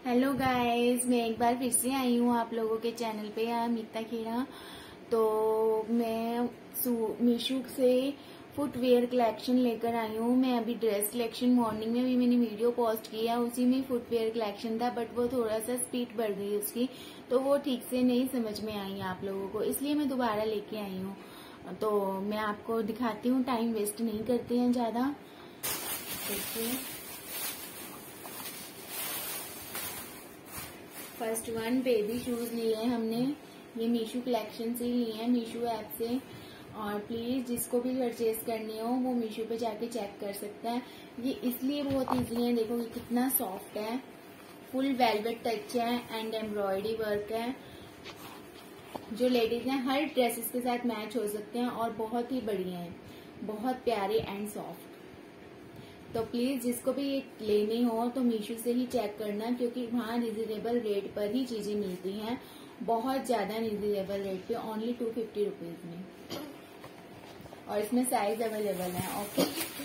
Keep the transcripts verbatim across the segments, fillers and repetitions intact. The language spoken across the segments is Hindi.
हेलो गाइस, मैं एक बार फिर से आई हूँ आप लोगों के चैनल पे मीता खेड़ा। तो मैं मीशो से फुटवेयर कलेक्शन लेकर आई हूँ। मैं अभी ड्रेस कलेक्शन मॉर्निंग में भी मैंने वीडियो पोस्ट किया, उसी में फुटवेयर कलेक्शन था, बट वो थोड़ा सा स्पीड बढ़ गई उसकी, तो वो ठीक से नहीं समझ में आई आप लोगों को, इसलिए मैं दोबारा लेके आई हूँ। तो मैं आपको दिखाती हूँ, टाइम वेस्ट नहीं करते हैं ज्यादा। देखिए, फर्स्ट वन बेबी शूज लिए हैं हमने, ये मीशो कलेक्शन से ही लिए हैं, मीशो ऐप से। और प्लीज जिसको भी परचेज करनी हो वो मीशो पे जाके चेक कर सकता है। ये इसलिए बहुत इजी है, देखो ये कितना सॉफ्ट है, फुल वेलवेट टच है एंड एम्ब्रॉयडरी वर्क है। जो लेडीज हैं हर ड्रेसेस के साथ मैच हो सकते हैं और बहुत ही बढ़िया है, बहुत प्यारे एंड सॉफ्ट। तो प्लीज जिसको भी ये लेने हो तो मीशो से ही चेक करना, क्योंकि वहाँ रिजनेबल रेट पर ही चीजें मिलती हैं, बहुत ज्यादा रिजनेबल रेट पे, ओनली टू फिफ्टी रुपीज में। और इसमें साइज अवेलेबल है। ओके,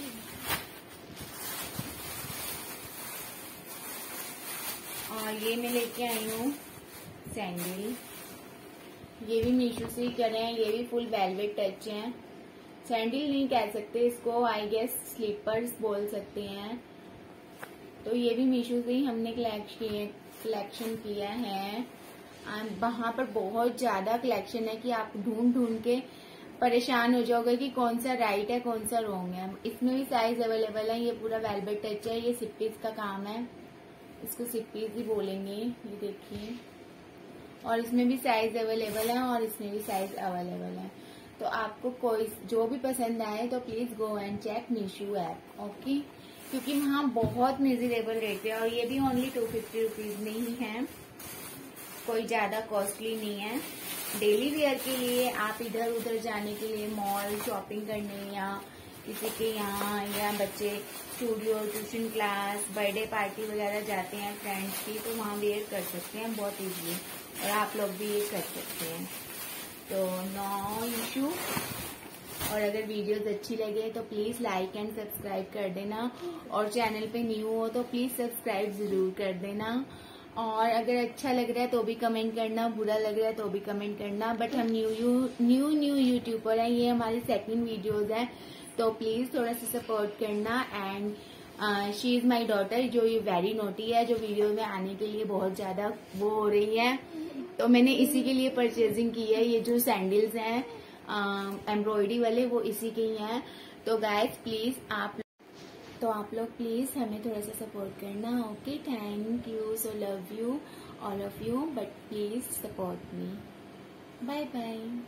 और ये मैं लेके आई हूँ सैंडल, ये भी मीशो से ही करे हैं, ये भी फुल वेलवेट टच है। सैंडल नहीं कह सकते इसको, आई गेस स्लीपर्स बोल सकते हैं। तो ये भी मीशो से ही हमने कलेक्शन किया है। वहां पर बहुत ज्यादा कलेक्शन है कि आप ढूंढ ढूंढ के परेशान हो जाओगे कि कौन सा राइट है कौन सा रॉन्ग है। इसमें भी साइज अवेलेबल है, ये पूरा वेलवेट टच है, ये सिप्पीज का काम है, इसको सिप्पीज ही बोलेंगे। ये देखिए, और इसमें भी साइज अवेलेबल है और इसमें भी साइज अवेलेबल है। तो आपको कोई जो भी पसंद आए तो please go and check Meesho app. Okay, क्योंकि वहाँ बहुत रिजनेबल रेट है और ये भी ओनली टू फिफ्टी रुपीज में ही है, कोई ज्यादा कॉस्टली नहीं है। डेली वेयर के लिए आप इधर उधर जाने के लिए, मॉल शॉपिंग करने या किसी के यहाँ, या बच्चे studio, tuition class, birthday party वगैरह जाते हैं फ्रेंड्स की, तो वहाँ वेयर कर सकते हैं बहुत इजीली, और आप लोग भी ये कर सकते हैं। तो नो इशू। और अगर वीडियोस अच्छी लगे तो प्लीज लाइक एंड सब्सक्राइब कर देना, और चैनल पे न्यू हो तो प्लीज सब्सक्राइब जरूर कर देना। और अगर अच्छा लग रहा है तो भी कमेंट करना, बुरा लग रहा है तो भी कमेंट करना। बट हम न्यू न्यू न्यू यूट्यूबर हैं, ये हमारी सेकंड वीडियोस है, तो प्लीज थोड़ा सा सपोर्ट करना। And she is my daughter, जो ये वेरी नोटी है, जो वीडियो में आने के लिए बहुत ज्यादा वो हो रही है, तो मैंने इसी के लिए परचेजिंग की है। ये जो सैंडल्स हैं एम्ब्रॉयडरी वाले, वो इसी के ही हैं। तो गाइस प्लीज आप तो आप लोग प्लीज हमें थोड़ा सा सपोर्ट करना। Okay, thank you, so love you all of you, but please support me. Bye bye.